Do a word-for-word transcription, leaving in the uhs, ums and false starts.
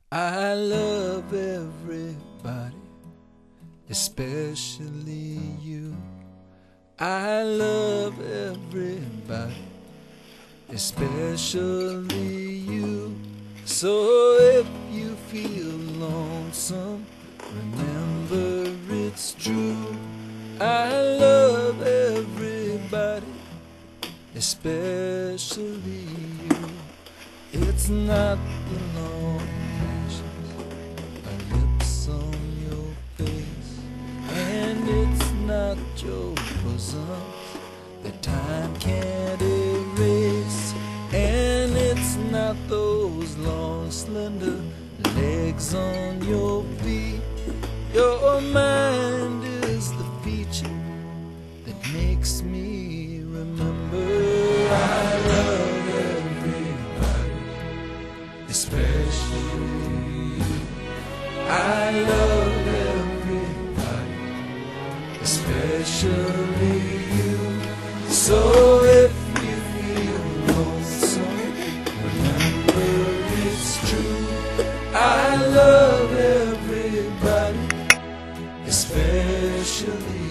I love everybody, especially you. I love everybody, especially you. So if you feel lonesome, remember it's true. I love everybody, especially you. It's not the long a lips on your face, and it's not your bosoms that time can't erase, and it's not those long slender legs on your feet. Your mind is the feature that makes me remember. I love everybody, especially you. I love everybody, especially you. So if you feel lonesome, remember it's true. I love everybody, especially